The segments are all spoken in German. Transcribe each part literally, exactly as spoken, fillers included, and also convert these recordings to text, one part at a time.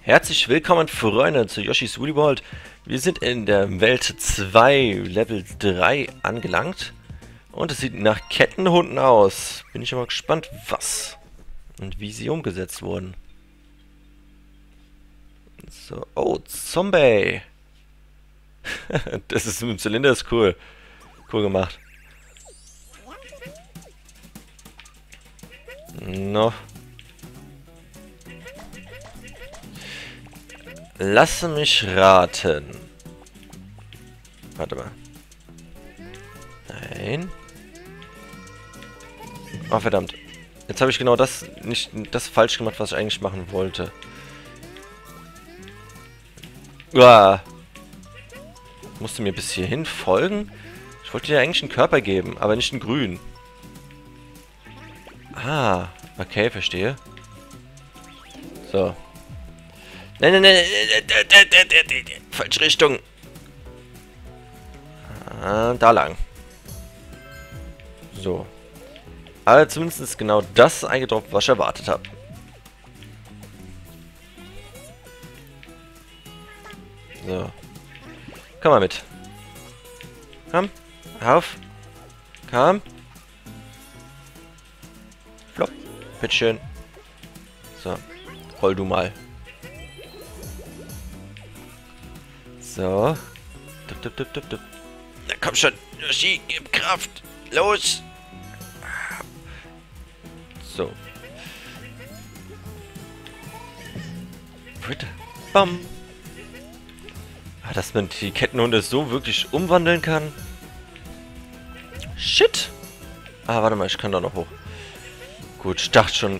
Herzlich willkommen, Freunde, zu Yoshi's Woolly World. Wir sind in der Welt zwei, Level drei angelangt. Und es sieht nach Kettenhunden aus. Bin ich aber gespannt, was und wie sie umgesetzt wurden. So, oh, Zombie. Das ist mit dem Zylinder, ist cool. Cool gemacht. No. Lasse mich raten. Warte mal. Nein. Oh, verdammt. Jetzt habe ich genau das nicht das falsch gemacht, was ich eigentlich machen wollte. Uah. Musste mir bis hierhin folgen? Ich wollte dir eigentlich einen Körper geben, aber nicht einen grünen. Ah, okay, verstehe. So. Nein, nein, nein, nein, falsche Richtung. Ah, da lang. So. Aber zumindest ist genau das eingetroffen, was ich erwartet habe. So. Komm mal mit. Komm. Auf. Komm. Flop. Bitteschön. So. Roll du mal. So. Dup, dup, dup, dup, dup. Na komm schon. Yoshi, gib Kraft. Los. So. Bitte. Bam. Ah, dass man die Kettenhunde so wirklich umwandeln kann. Shit. Ah, warte mal, ich kann da noch hoch. Gut, ich dachte schon.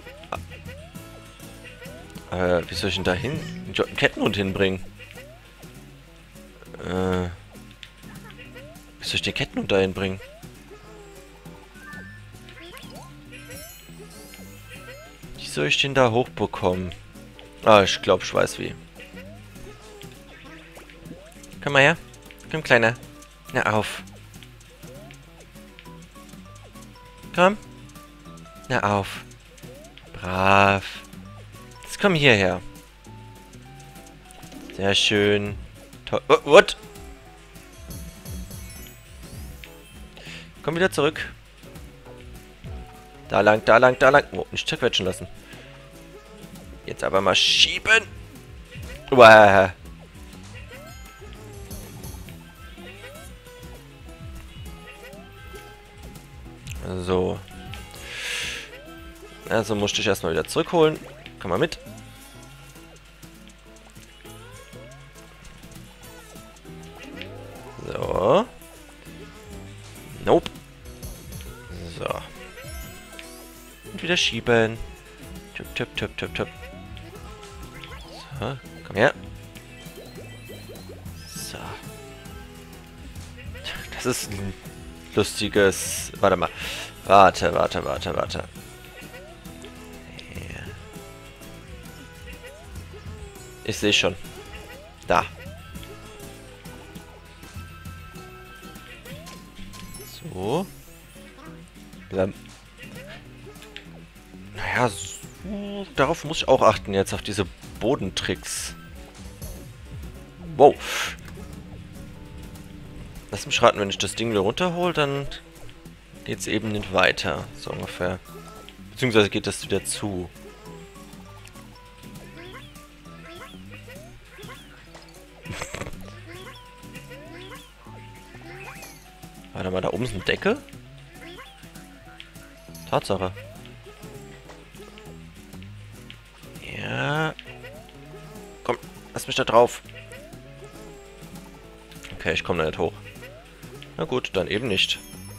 Äh, wie soll ich denn da hin? Einen Kettenhund hinbringen? Äh. Wie soll ich den Kettenhund da hinbringen? Wie soll ich den da hochbekommen? Ah, ich glaube, ich weiß wie. Komm mal her. Komm, Kleiner. Na, auf. Komm. Na, auf. Brav. Jetzt komm hierher. Sehr schön. Toll. Oh, what? Komm wieder zurück. Da lang, da lang, da lang. Oh, nicht zerquetschen lassen. Jetzt aber mal schieben. Uah. So. Also musste ich erstmal wieder zurückholen. Komm mal mit. So. Nope. So. Und wieder schieben. Tipp, tipp, tipp, tipp, tipp. So, komm her. So. Das ist ein lustiges... Warte mal. Warte, warte, warte, warte. Ja. Ich sehe schon. Da. So. Blam. Naja, so, darauf muss ich auch achten jetzt, auf diese Bodentricks. Wow. Lass mich raten, wenn ich das Ding wieder runterhole, dann geht es eben nicht weiter. So ungefähr. Beziehungsweise geht das wieder zu. Warte mal, da oben ist eine Decke? Tatsache. Ja. Komm, lass mich da drauf. Okay, ich komme da nicht hoch. Na gut, dann eben nicht.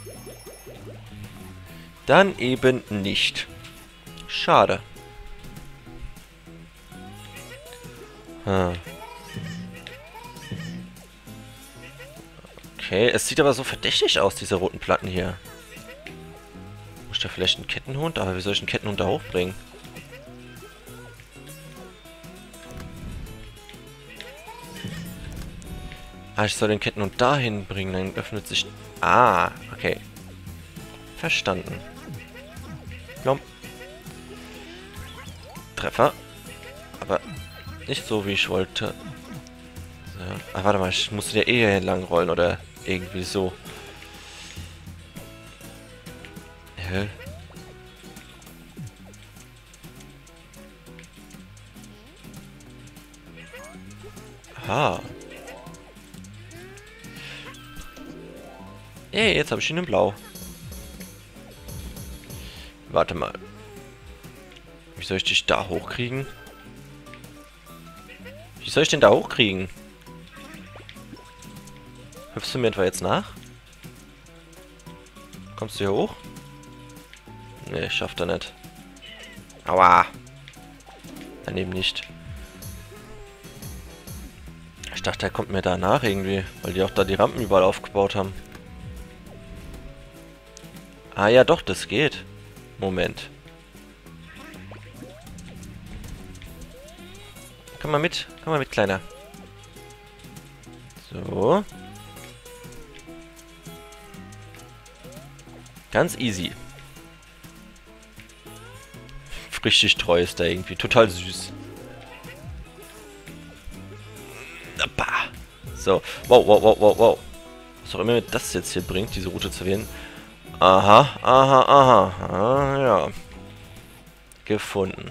Dann eben nicht. Schade. Hm. Okay, es sieht aber so verdächtig aus, diese roten Platten hier. Muss ich da vielleicht einen Kettenhund? Aber wie soll ich einen Kettenhund da hochbringen? Ah, ich soll den Kettenhund dahin bringen, dann öffnet sich... Ah, okay. Verstanden. Plom. Treffer. Aber nicht so, wie ich wollte. So. Ah, warte mal, ich musste ja eh hier entlang rollen oder irgendwie so. Hä? Aha. Ey, jetzt habe ich ihn in Blau. Warte mal. Wie soll ich dich da hochkriegen? Wie soll ich den da hochkriegen? Hüpfst du mir etwa jetzt nach? Kommst du hier hoch? Ne, schafft er nicht. Aua. Daneben nicht. Ich dachte, er kommt mir da nach irgendwie, weil die auch da die Rampen überall aufgebaut haben. Ah ja, doch, das geht. Moment. Komm mal mit, komm mal mit, Kleiner. So. Ganz easy. Richtig treu ist der irgendwie, total süß. So, wow, wow, wow, wow, wow. Was auch immer mir das jetzt hier bringt, diese Route zu wählen. Aha, aha, aha. Ah, ja. Gefunden.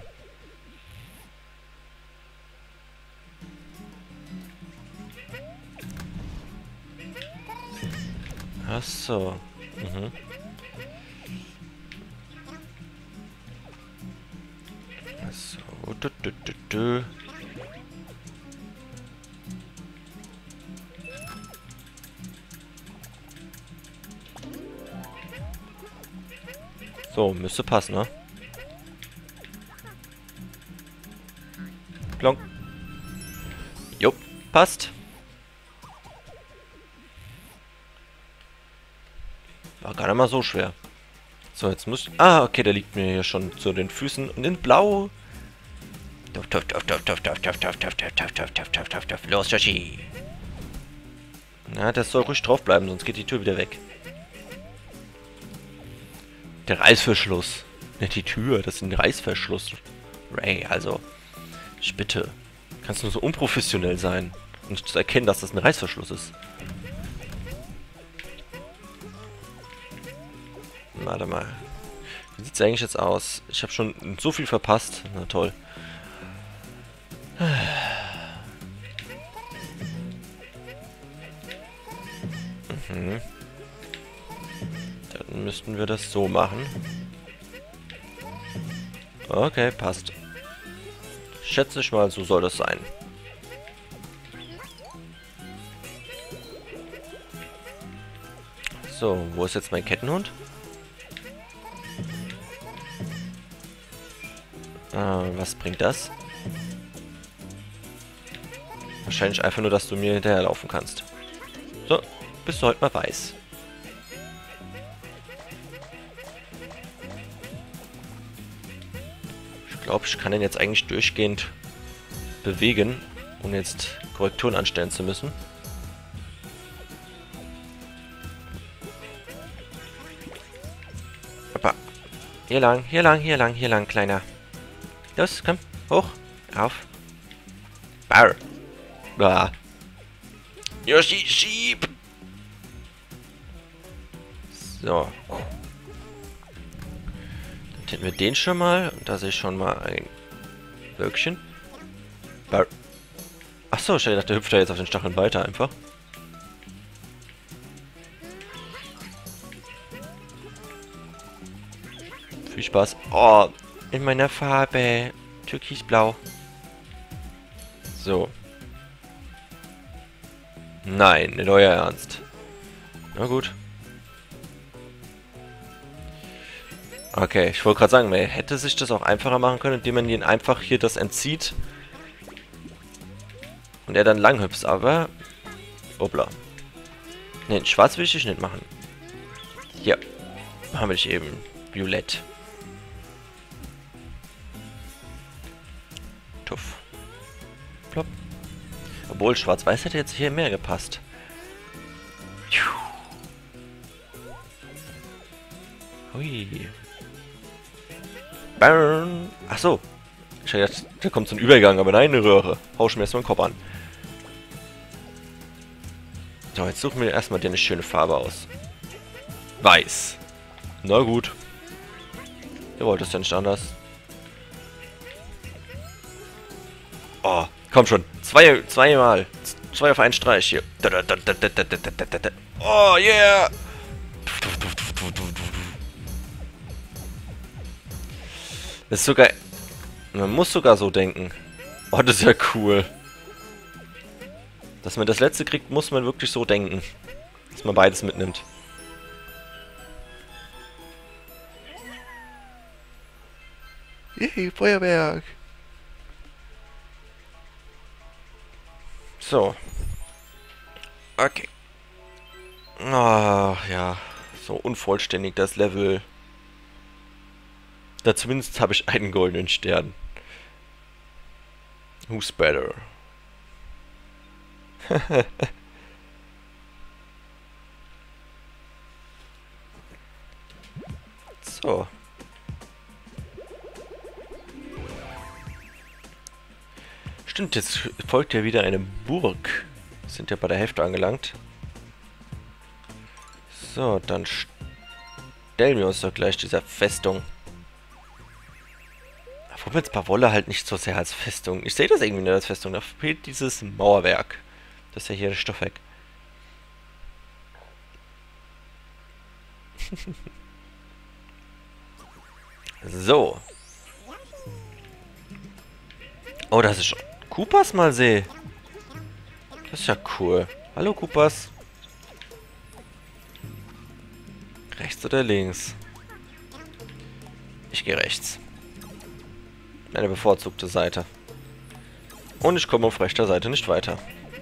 Ach so. Mhm. So. Du, du, du, du. So, müsste passen, ne? Plonk. Jupp, passt. War gar nicht mal so schwer. So, jetzt muss ich... Ah, okay, der liegt mir hier schon zu den Füßen. Und in Blau. Tuff, tuff, tuff, tuff, tuff, tuff, tuff, tuff, tuff, tuff, tuff, tuff, tuff, tuff, tuff. Los, Yoshi. Na, das soll ruhig drauf bleiben, sonst geht die Tür wieder weg. Der Reißverschluss. Nicht die Tür, das ist ein Reißverschluss. Ray, also. Ich bitte. Kannst nur so unprofessionell sein. Und nicht zu erkennen, dass das ein Reißverschluss ist. Warte mal. Wie sieht es eigentlich jetzt aus? Ich habe schon so viel verpasst. Na toll. Mhm. Dann müssten wir das so machen. Okay, passt. Schätze ich mal, so soll das sein. So, wo ist jetzt mein Kettenhund? Äh, was bringt das? Wahrscheinlich einfach nur, dass du mir hinterherlaufen kannst. So, bist du heute mal weiß. Ich glaube, ich kann den jetzt eigentlich durchgehend bewegen, ohne jetzt Korrekturen anstellen zu müssen. Hoppa. Hier lang, hier lang, hier lang, hier lang, Kleiner. Los, komm, hoch, auf. Barr. Ah. Yoshi, schieb! So. Dann hätten wir den schon mal. Und da sehe ich schon mal ein Wölkchen. Barr. Achso, ich dachte, der hüpft da jetzt auf den Stacheln weiter einfach. Viel Spaß. Oh, in meiner Farbe. Türkisblau. So. Nein, nicht euer Ernst. Na gut. Okay, ich wollte gerade sagen, man hätte sich das auch einfacher machen können, indem man ihn einfach hier das entzieht. Und er dann lang hüpft, aber... Hoppla. Ne, schwarz will ich nicht machen. Ja. Haben wir dich eben. Violett. Tuff. Plopp. Obwohl, schwarz-weiß hätte jetzt hier mehr gepasst. Hui. Burn. Ach so. Ich dachte, da kommt so ein Übergang, aber nein, eine Röhre. Hau ich mir erstmal den Kopf an. So, jetzt suchen wir erstmal dir eine schöne Farbe aus. Weiß. Na gut. Ihr wollt es ja nicht anders. Oh, komm schon. Zwei, zweimal. Zwei auf einen Streich hier. Oh, yeah. Das ist sogar... Man muss sogar so denken. Oh, das ist ja cool. Dass man das letzte kriegt, muss man wirklich so denken. Dass man beides mitnimmt. Yay, Feuerwerk. So. Okay. Ah, ja. So unvollständig das Level. Da zumindest habe ich einen goldenen Stern. Who's better? So. Stimmt, jetzt folgt ja wieder eine Burg. Wir sind ja bei der Hälfte angelangt. So, dann stellen wir uns doch gleich dieser Festung. Obwohl mir jetzt Parvolle halt nicht so sehr als Festung. Ich sehe das irgendwie nicht als Festung. Da fehlt dieses Mauerwerk. Das ist ja hier das Stoffwerk. So. Oh, das ist schon Koopas mal See. Das ist ja cool. Hallo Koopas. Rechts oder links? Ich gehe rechts. Meine bevorzugte Seite. Und ich komme auf rechter Seite nicht weiter.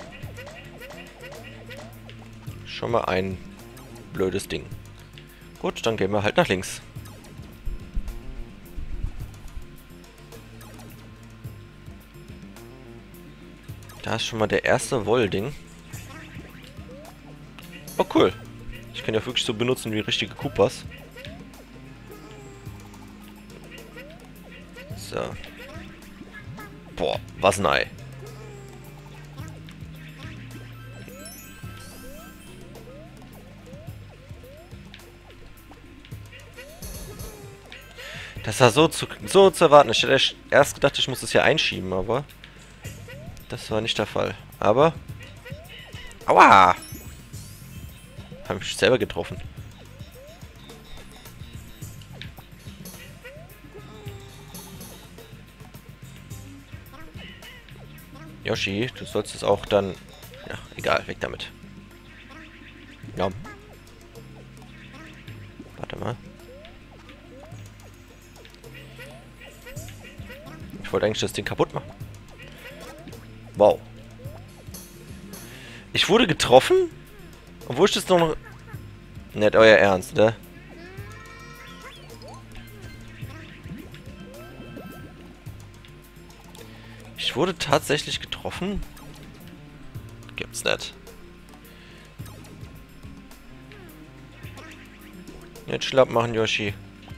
Schon mal ein blödes Ding. Gut, dann gehen wir halt nach links. Da ist schon mal der erste Wollding. Oh, cool. Ich kann ja wirklich so benutzen wie richtige Koopas. So. Boah, was ein Ei. Das war so zu, so zu erwarten. Ich hätte erst gedacht, ich muss es hier einschieben, aber das war nicht der Fall. Aber... Aua! Habe mich selber getroffen. Yoshi, du sollst es auch dann... Ja, egal, weg damit. Ja. Warte mal. Ich wollte eigentlich das Ding kaputt machen. Wow. Ich wurde getroffen? Obwohl ich das noch... Nicht euer Ernst, ne? Ich wurde tatsächlich getroffen? Gibt's nicht. Nicht schlapp machen, Yoshi.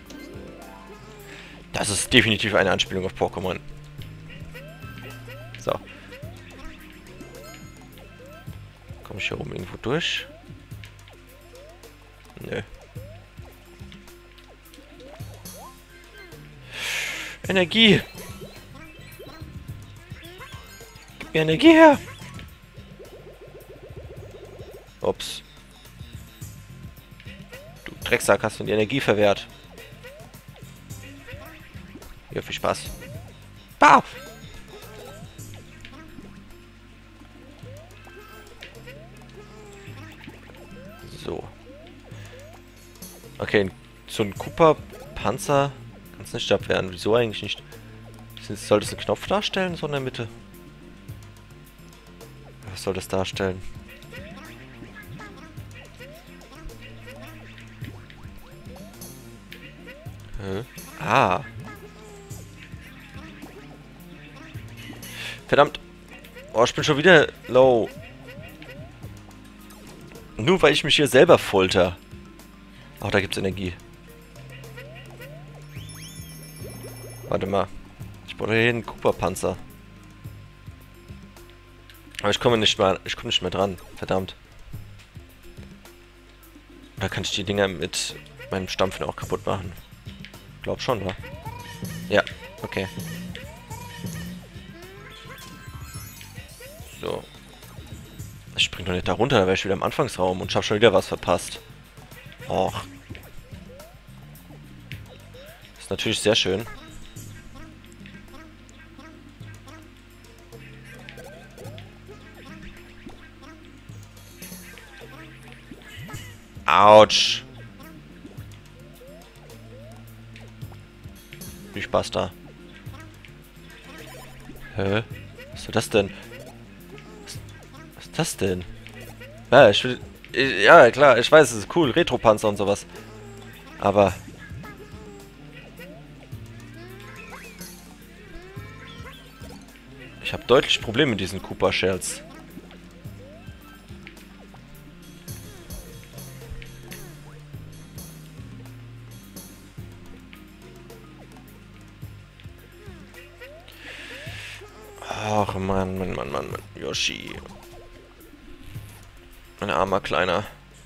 Das ist definitiv eine Anspielung auf Pokémon. So. Komme ich hier oben irgendwo durch? Nö. Energie! Gib mir Energie her! Ups. Du Drecksack, hast du die Energie verwehrt. Ja, viel Spaß. Bah! So. Okay, so ein Koopa-Panzer kann es nicht abwehren. Wieso eigentlich nicht? Soll das einen Knopf darstellen, so in der Mitte? Was soll das darstellen? Hä? Ah. Verdammt. Oh, ich bin schon wieder low. Nur weil ich mich hier selber folter. Ach, da gibt's Energie. Warte mal. Ich Ich brauche hier einen Cooper-Panzer. Aber ich komme nicht mehr, ich komme nicht mehr dran. Verdammt. Da kann ich die Dinger mit meinem Stampfen auch kaputt machen. Glaub schon, wa? Ja, okay. So. Ich spring doch nicht da runter, da wäre ich wieder im Anfangsraum und ich habe schon wieder was verpasst. Och. Ist natürlich sehr schön. Autsch. Viel Spaß da. Hä? Was ist das denn? Was, was ist das denn? Ja, ich will... Ich, ja, klar, ich weiß, es ist cool. Retro-Panzer und sowas. Aber... Ich habe deutlich Probleme mit diesen Cooper-Shells. Ach, Mann, Mann, Mann, Mann, Mann. Yoshi. Mein armer Kleiner.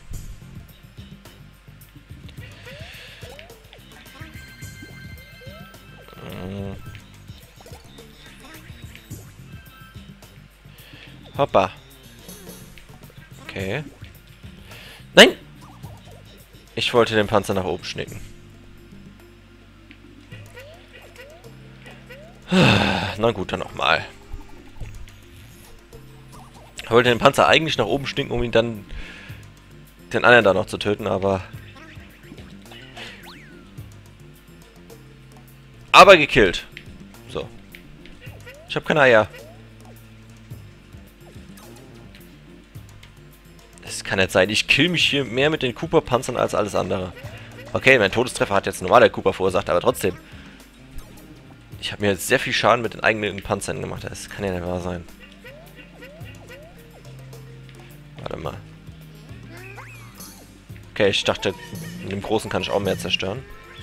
Hm. Hoppa. Okay. Nein! Ich wollte den Panzer nach oben schnicken. Na gut, dann nochmal. Ich wollte den Panzer eigentlich nach oben schnicken, um ihn dann den anderen da noch zu töten, aber... Aber gekillt. So. Ich habe keine Eier. Das kann nicht sein. Ich kill mich hier mehr mit den Cooper-Panzern als alles andere. Okay, mein Todestreffer hat jetzt normal der Cooper verursacht, aber trotzdem. Ich habe mir jetzt sehr viel Schaden mit den eigenen Panzern gemacht. Das kann ja nicht wahr sein. Warte mal. Okay, ich dachte, mit dem Großen kann ich auch mehr zerstören.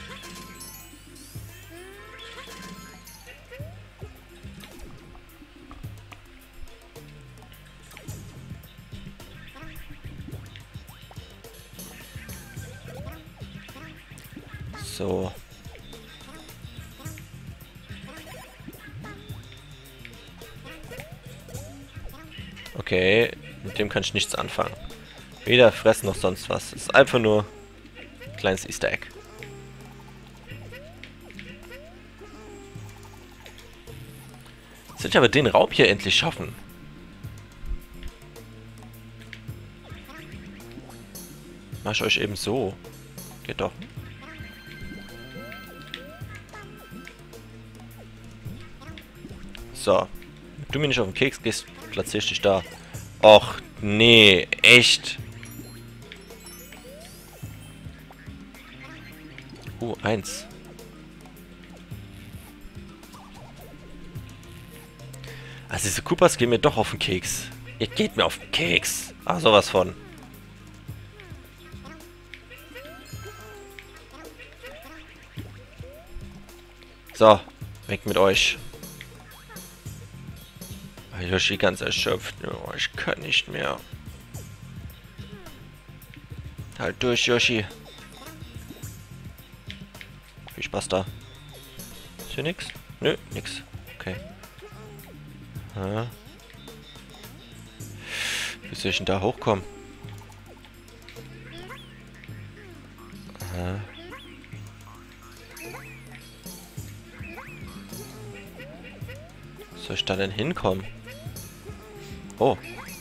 So. Okay, mit dem kann ich nichts anfangen. Weder fressen noch sonst was. Es ist einfach nur ein kleines Easter Egg. Jetzt will ich aber den Raub hier endlich schaffen. Mach ich euch eben so. Geht doch. So. Wenn du mir nicht auf den Keks gehst, platziere ich dich da. Och, nee, echt. Uh, eins. Also diese Koopas gehen mir doch auf den Keks. Ihr geht mir auf den Keks. Ah, sowas von. So, weg mit euch. Yoshi ganz erschöpft. Oh, ich kann nicht mehr. Halt durch, Yoshi. Viel Spaß da. Ist hier nix? Nö, nix. Okay. Ja. Wie soll ich denn da hochkommen? Aha. Soll ich da denn hinkommen? Oh.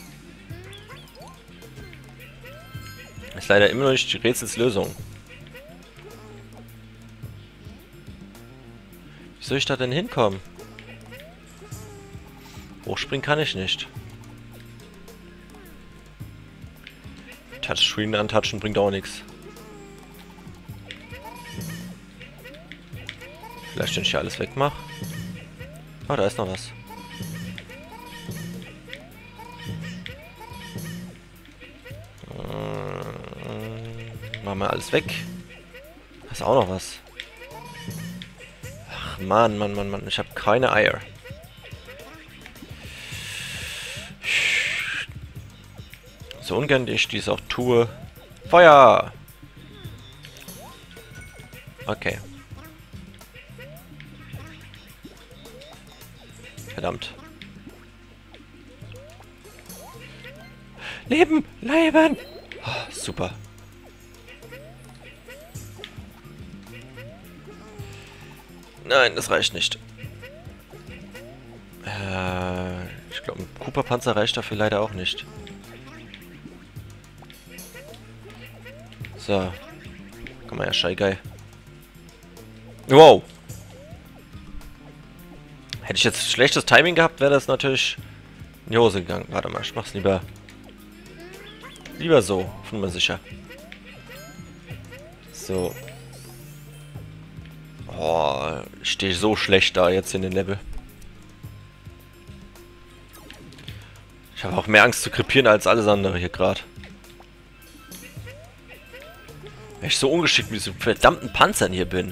Ist leider immer noch nicht die Rätselslösung. Wie soll ich da denn hinkommen? Hochspringen kann ich nicht. Touchscreen antatschen bringt auch nichts. Vielleicht, wenn ich hier alles wegmache. Ah, da ist noch was. Machen wir alles weg. Da ist auch noch was. Ach, Ach, Mann, Mann, Mann, Mann. Ich habe keine Eier. So ungern ich dies auch tue. Feuer! Okay. Verdammt. Leben! Leben! Oh, super. Nein, das reicht nicht. Äh, ich glaube, ein Cooper-Panzer reicht dafür leider auch nicht. So. Komm mal her, Scheigeil. Wow! Hätte ich jetzt schlechtes Timing gehabt, wäre das natürlich in die Hose gegangen. Warte mal, ich mach's lieber... Lieber so, von mir sicher. So. Oh, ich stehe so schlecht da jetzt in den Level. Ich habe auch mehr Angst zu krepieren als alles andere hier gerade. Weil ich so ungeschickt mit diesen verdammten Panzern hier bin.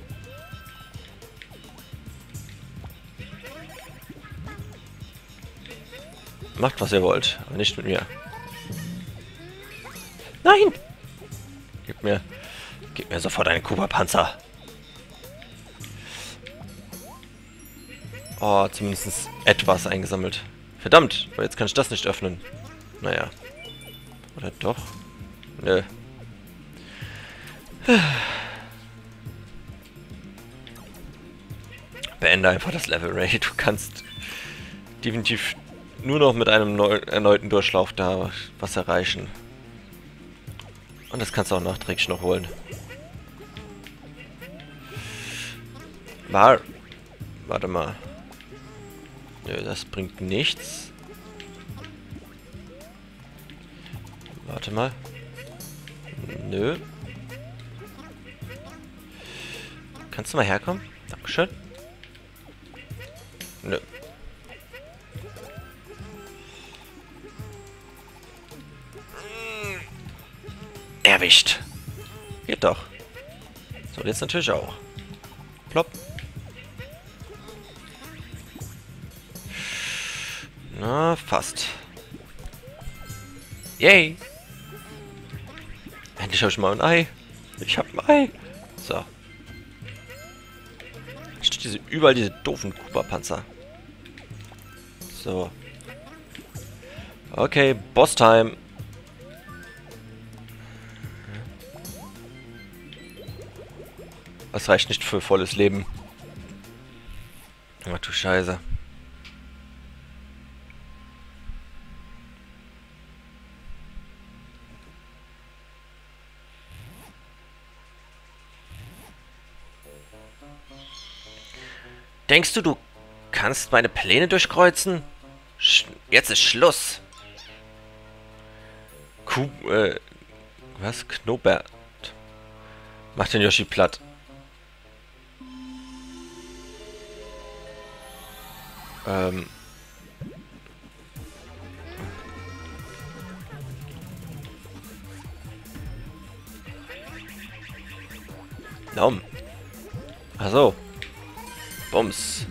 Macht, was ihr wollt, aber nicht mit mir. Nein! Gib mir... Gib mir sofort einen Cooper-Panzer. Oh, zumindest etwas eingesammelt. Verdammt, aber jetzt kann ich das nicht öffnen. Naja. Oder doch? Nö. Beende einfach das Level, Ray. Du kannst definitiv nur noch mit einem neu erneuten Durchlauf da was erreichen. Und das kannst du auch nachträglich noch holen. War... Warte mal. Nö, das bringt nichts. Warte mal. Nö. Kannst du mal herkommen? Dankeschön. Nö. Erwischt. Geht doch. So, jetzt natürlich auch. Plopp. Na, fast. Yay. Endlich habe ich mal ein Ei. Ich habe ein Ei. So. Steht diese, überall diese doofen Cooper-Panzer. So. Okay, Boss-Time. Das reicht nicht für volles Leben. Ach du Scheiße. Denkst du, du kannst meine Pläne durchkreuzen? Sch Jetzt ist Schluss. Kuh, äh, was? Knobert. Mach den Yoshi platt. Ähm. Nom. Ach so. Bums.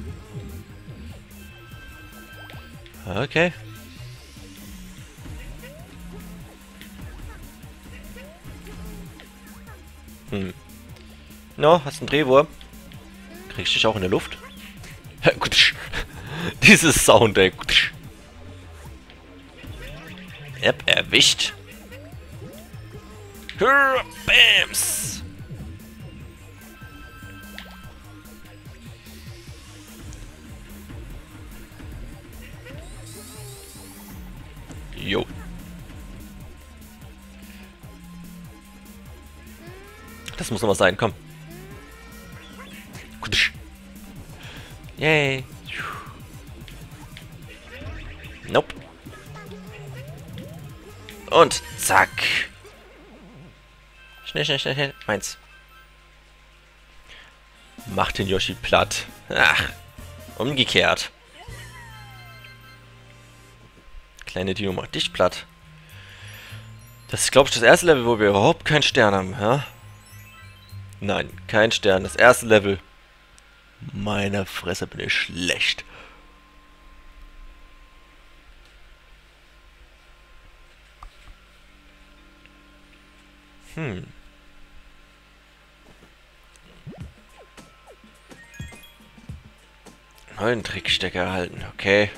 Okay. Hm. No, hast einen Drehwurm? Kriegst du dich auch in der Luft? Dieses Sound, ey. Yep, erwischt. Bams. Jo. Das muss noch was sein, komm. Yay. Nope. Und zack. Schnell, schnell, schnell, schnell. Meins. Mach den Yoshi platt. Ach. Umgekehrt. Kleine Dino macht dich platt. Das ist, glaube ich, das erste Level, wo wir überhaupt keinen Stern haben, ja? Nein, kein Stern. Das erste Level. Meine Fresse, bin ich schlecht. Hm. Neuen Trickstecker erhalten, okay.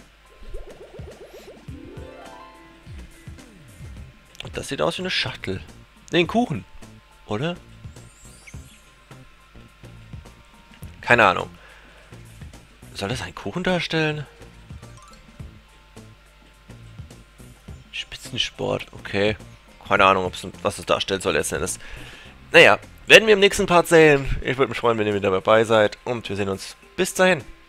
Und das sieht aus wie eine Schachtel. Ne, ein Kuchen. Oder? Keine Ahnung. Soll das einen Kuchen darstellen? Spitzensport, okay. Keine Ahnung, ob's, was es darstellen soll letzten Endes. Naja, werden wir im nächsten Part sehen. Ich würde mich freuen, wenn ihr wieder dabei seid. Und wir sehen uns. Bis dahin.